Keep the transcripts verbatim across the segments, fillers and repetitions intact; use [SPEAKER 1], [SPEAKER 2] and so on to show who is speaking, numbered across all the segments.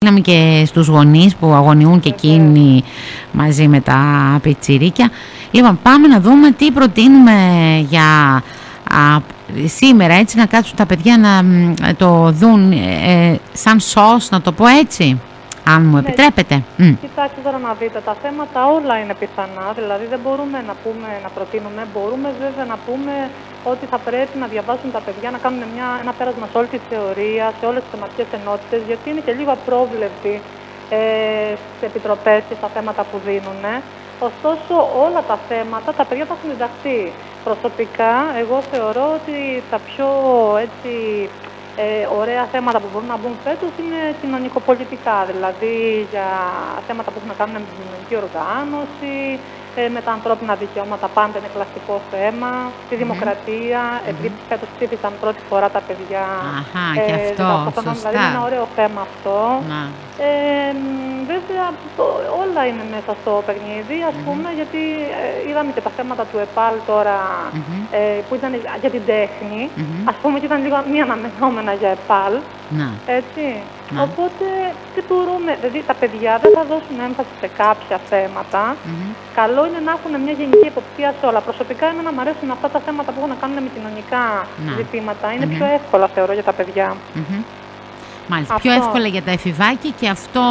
[SPEAKER 1] Δύναμη και στους γονείς που αγωνιούν και εκείνοι μαζί με τα πιτσιρίκια. Λοιπόν, πάμε να δούμε τι προτείνουμε για α, σήμερα, έτσι, να κάτσουν τα παιδιά να το δουν ε, σαν σως, να το πω έτσι, αν μου
[SPEAKER 2] Ναι,
[SPEAKER 1] επιτρέπετε. Mm.
[SPEAKER 2] κοιτάξτε τώρα να δείτε, τα θέματα όλα είναι πιθανά, δηλαδή δεν μπορούμε να πούμε, να προτείνουμε, μπορούμε βέβαια να πούμε ότι θα πρέπει να διαβάσουν τα παιδιά, να κάνουν μια, ένα πέρασμα σε όλη τη θεωρία, σε όλες τις θεματικές ενότητες, γιατί είναι και λίγο απρόβλεπτοι ε, στις επιτροπές και στα θέματα που δίνουν. Ωστόσο, όλα τα θέματα τα παιδιά θα έχουν διδαχθεί. Προσωπικά, εγώ θεωρώ ότι τα πιο έτσι, ε, ωραία θέματα που μπορούν να μπουν φέτος είναι κοινωνικοπολιτικά, δηλαδή για θέματα που έχουν να κάνουν με την κοινωνική οργάνωση, ε, με τα ανθρώπινα δικαιώματα, πάντα είναι κλασικό θέμα, τη δημοκρατία, mm-hmm. επειδή φέτος ψήφισαν πρώτη φορά τα παιδιά.
[SPEAKER 1] Αχα,
[SPEAKER 2] ε,
[SPEAKER 1] και αυτό, σωστά.
[SPEAKER 2] Δηλαδή είναι ένα ωραίο θέμα αυτό.
[SPEAKER 1] Να.
[SPEAKER 2] Ε, βέβαια όλα είναι μέσα στο παιχνίδι, ας mm-hmm. πούμε, γιατί ε, είδαμε και τα θέματα του ΕΠΑΛ τώρα mm-hmm. ε, που ήταν για την τέχνη, mm-hmm. ας πούμε, και ήταν λίγο μη αναμενόμενα για ΕΠΑΛ, να. Έτσι. Να. Οπότε τι μπορούμε, δηλαδή τα παιδιά δεν θα δώσουν έμφαση σε κάποια θέματα. Mm-hmm. Καλό είναι να έχουν μια γενική εποπτεία σε όλα. Προσωπικά εμένα μου αρέσουν αυτά τα θέματα που έχουν να κάνουν με κοινωνικά να. ζητήματα. Είναι mm-hmm. πιο εύκολα, θεωρώ, για τα παιδιά.
[SPEAKER 1] Mm-hmm. Μάλιστα, αυτό. Πιο εύκολα για τα εφηβάκια και αυτό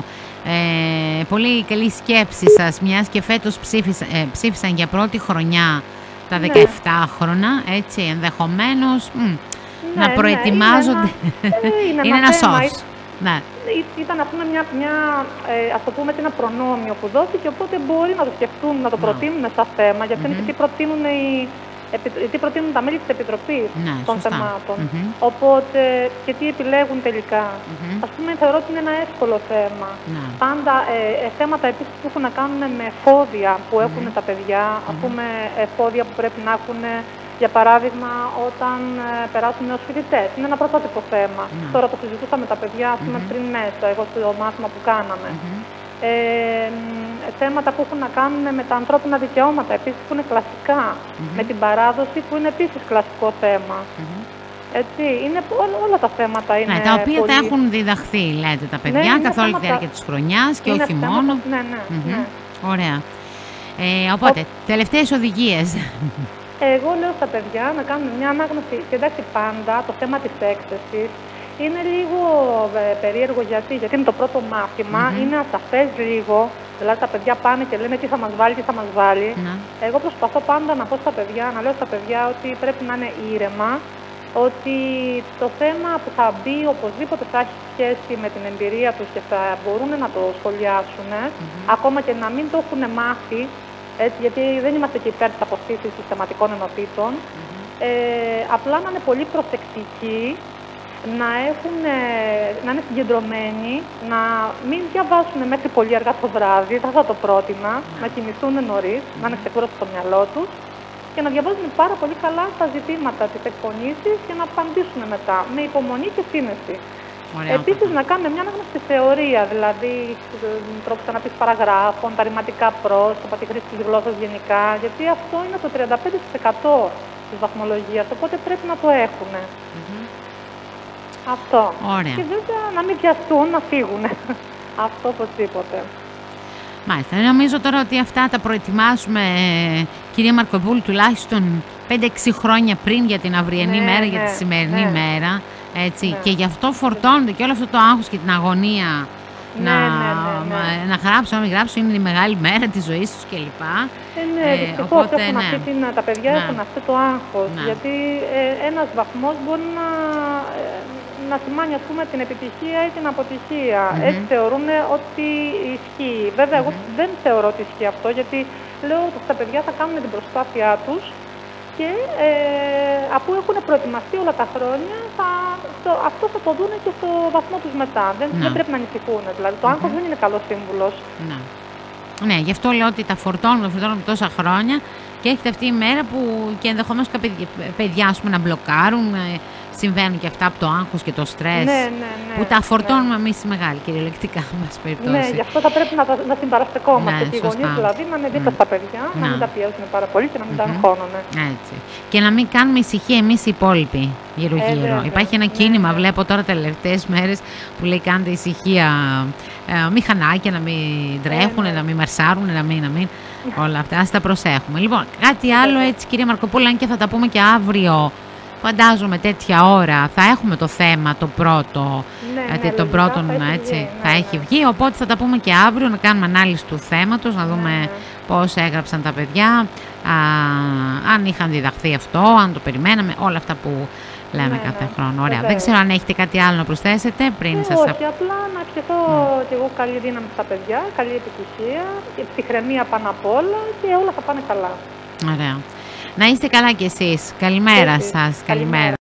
[SPEAKER 1] ε, πολύ καλή σκέψη σας, μιας και φέτος ψήφισαν, ε, ψήφισαν για πρώτη χρονιά τα δεκαεφτάχρονα, έτσι, ενδεχομένως μ,
[SPEAKER 2] ναι,
[SPEAKER 1] να προετοιμάζονται.
[SPEAKER 2] Ναι, είναι ένα, είναι
[SPEAKER 1] είναι
[SPEAKER 2] ένα,
[SPEAKER 1] ένα
[SPEAKER 2] σως.
[SPEAKER 1] Ναι.
[SPEAKER 2] Ήταν, ας πούμε, μια, μια ε, ας το πούμε, ένα προνόμιο που δόθηκε, οπότε μπορεί να το σκεφτούν, να το προτείνουν no. σαν θέμα, γιατί mm-hmm. είναι και τι προτείνουν οι τι προτείνουν τα μέλη της Επιτροπής ναι, των σωστά. θεμάτων. Mm-hmm. Οπότε, και τι επιλέγουν τελικά. Mm-hmm. Ας πούμε, θεωρώ ότι είναι ένα εύκολο θέμα. Mm-hmm. Πάντα ε, ε, θέματα επίσης που έχουν να κάνουν με εφόδια που έχουν mm-hmm. τα παιδιά, mm-hmm. ας πούμε, εφόδια που πρέπει να έχουν, για παράδειγμα, όταν ε, περάσουν ως φοιτητές. Είναι ένα πρωτότυπο θέμα. Mm-hmm. Τώρα το συζητούσαμε τα παιδιά, ας πούμε, mm-hmm. πριν μέσα, εγώ στο μάθημα που κάναμε. Mm-hmm. Ε, θέματα που έχουν να κάνουν με τα ανθρώπινα δικαιώματα, επίσης, που είναι κλασικά, mm-hmm. με την παράδοση που είναι επίσης κλασικό θέμα. Mm-hmm. Έτσι, είναι, όλα, όλα τα θέματα είναι.
[SPEAKER 1] Ναι, τα οποία πολύ... θα έχουν διδαχθεί, λέτε, τα παιδιά, ναι, καθ' όλη τη διάρκεια της χρονιάς και
[SPEAKER 2] είναι
[SPEAKER 1] όχι
[SPEAKER 2] θέματα,
[SPEAKER 1] μόνο.
[SPEAKER 2] Ναι, ναι,
[SPEAKER 1] mm-hmm.
[SPEAKER 2] ναι.
[SPEAKER 1] Ωραία. Ε, οπότε, Ο... τελευταίες οδηγίες.
[SPEAKER 2] Εγώ λέω στα παιδιά να κάνουν μια ανάγνωση. Κοιτάξτε, πάντα το θέμα της έκθεσης είναι λίγο ε, περίεργο, γιατί, γιατί είναι το πρώτο μάθημα, mm-hmm. είναι ασαφές λίγο, δηλαδή τα παιδιά πάνε και λένε τι θα μας βάλει, τι θα μας βάλει. Mm-hmm. Εγώ προσπαθώ πάντα να πω στα παιδιά, να λέω στα παιδιά ότι πρέπει να είναι ήρεμα, ότι το θέμα που θα μπει οπωσδήποτε θα έχει σχέση με την εμπειρία τους και θα μπορούν να το σχολιάσουν, mm-hmm. ακόμα και να μην το έχουν μάθει, έτσι, γιατί δεν είμαστε και υπέρ της αποστήσης συστηματικών ενωτήτων, mm-hmm. ε, απλά να είναι πολύ προσεκτικοί, να, έχουν, να είναι συγκεντρωμένοι, να μην διαβάσουν μέχρι πολύ αργά το βράδυ, θα, θα το πρότεινα, yeah. να κοιμηθούν νωρίς, mm-hmm. να είναι ξεκούραστο στο μυαλό τους και να διαβάζουν πάρα πολύ καλά τα ζητήματα της εκπονήσης και να απαντήσουν μετά, με υπομονή και σύνεση. Επίσης, να κάνουμε μια ανάγνωση στη θεωρία, δηλαδή τρόπους ανάπτυξης παραγράφων, τα ρηματικά πρόσωπα, τη χρήση της γλώσσας γενικά, γιατί αυτό είναι το τριάντα πέντε τοις εκατό της βαθμολογίας, οπότε πρέπει να το έχουν. Mm-hmm. Αυτό.
[SPEAKER 1] Ωραία.
[SPEAKER 2] Και βέβαια να μην πιαστούν, να φύγουν. Αυτό οπωσδήποτε.
[SPEAKER 1] Μάλιστα. Νομίζω τώρα ότι αυτά τα προετοιμάσουμε, κυρία Μαρκοπούλου, τουλάχιστον πέντε έξι χρόνια πριν για την αυριανή ναι, μέρα, ναι, για τη σημερινή ναι. μέρα. Έτσι. Ναι. Και γι' αυτό φορτώνονται και όλο αυτό το άγχος και την αγωνία
[SPEAKER 2] ναι,
[SPEAKER 1] να,
[SPEAKER 2] ναι, ναι, ναι.
[SPEAKER 1] να γράψω, να μην γράψω, είναι η μεγάλη μέρα της ζωής τους κλπ.
[SPEAKER 2] Ε, ναι, ε, δυστυχώς έχουν ναι. αυτή την, τα παιδιά ναι. έχουν αυτό το άγχος, ναι. γιατί ε, ένας βαθμός μπορεί να, ε, να σημάνει, ας πούμε, την επιτυχία ή την αποτυχία. Mm-hmm. Έτσι θεωρούν ότι ισχύει. Βέβαια, mm-hmm. εγώ δεν θεωρώ ότι ισχύει αυτό, γιατί λέω ότι τα παιδιά θα κάνουν την προσπάθειά τους και ε, αφού έχουν προετοιμαστεί όλα τα χρόνια, θα, το, αυτό θα το δουν και στο βαθμό τους μετά. Δεν, δεν πρέπει να ανησυχούν. Δηλαδή, το άγχος mm-hmm. δεν είναι καλός σύμβουλος.
[SPEAKER 1] Ναι. Ναι, γι' αυτό λέω ότι τα φορτώνουν, τα φορτώνουν τόσα χρόνια και έρχεται αυτή η μέρα που και ενδεχομένως κάποια παιδιά, παιδιά ας πούμε, να μπλοκάρουν συμβαίνουν και αυτά από το άγχος και το στρες,
[SPEAKER 2] Ναι, ναι, ναι,
[SPEAKER 1] που τα φορτώνουμε
[SPEAKER 2] ναι.
[SPEAKER 1] εμείς οι μεγάλοι, κυριολεκτικά μας περιπτώσει.
[SPEAKER 2] Ναι, γι' αυτό θα πρέπει να, να συμπαραστεκόμαστε.
[SPEAKER 1] Ναι,
[SPEAKER 2] και οι γονείς
[SPEAKER 1] σωστά.
[SPEAKER 2] δηλαδή να είναι δίπλα
[SPEAKER 1] Mm.
[SPEAKER 2] στα παιδιά, να
[SPEAKER 1] Να.
[SPEAKER 2] μην τα πιέζουν πάρα πολύ και να μην
[SPEAKER 1] Μμμ.
[SPEAKER 2] τα αγχώνουν.
[SPEAKER 1] Έτσι. Και να μην κάνουμε ησυχία εμείς οι υπόλοιποι γύρω-γύρω.
[SPEAKER 2] βέβαια.
[SPEAKER 1] Υπάρχει ένα
[SPEAKER 2] Ναι,
[SPEAKER 1] κίνημα,
[SPEAKER 2] ναι.
[SPEAKER 1] βλέπω τώρα τελευταίες μέρες, που λέει κάντε ησυχία, ε, μηχανάκια να μην τρέχουν,
[SPEAKER 2] ναι.
[SPEAKER 1] να μην μαρσάρουν, να μην, να μην. Όλα αυτά, ας τα προσέχουμε. Λοιπόν, κάτι άλλο
[SPEAKER 2] Βέβαια.
[SPEAKER 1] έτσι, κυρία Μαρκοπούλου, αν και θα τα πούμε και αύριο. Φαντάζομαι τέτοια ώρα θα έχουμε το θέμα το πρώτο,
[SPEAKER 2] Ναι,
[SPEAKER 1] γιατί
[SPEAKER 2] ναι,
[SPEAKER 1] τον
[SPEAKER 2] λογικά
[SPEAKER 1] πρώτον
[SPEAKER 2] θα έχει
[SPEAKER 1] έτσι
[SPEAKER 2] βγει,
[SPEAKER 1] θα
[SPEAKER 2] ναι,
[SPEAKER 1] έχει
[SPEAKER 2] ναι.
[SPEAKER 1] βγει, οπότε θα τα πούμε και αύριο, να κάνουμε ανάλυση του θέματος, να δούμε
[SPEAKER 2] ναι.
[SPEAKER 1] πώς έγραψαν τα παιδιά, α, αν είχαν διδαχθεί αυτό, αν το περιμέναμε, όλα αυτά που λέμε
[SPEAKER 2] Ναι,
[SPEAKER 1] κάθε
[SPEAKER 2] ναι.
[SPEAKER 1] χρόνο. Ωραία. Δεν
[SPEAKER 2] Βεβαίως.
[SPEAKER 1] ξέρω αν έχετε κάτι άλλο να προσθέσετε πριν
[SPEAKER 2] Ε,
[SPEAKER 1] σας...
[SPEAKER 2] όχι, απλά να ευχηθώ κι εγώ καλή δύναμη στα παιδιά, καλή επιτυχία, και ψυχραιμία πάνω απ' όλα και όλα θα πάνε καλά.
[SPEAKER 1] Ωραία. Να είστε καλά κι εσείς. Καλημέρα
[SPEAKER 2] Εσείς.
[SPEAKER 1] σας.
[SPEAKER 2] Καλημέρα.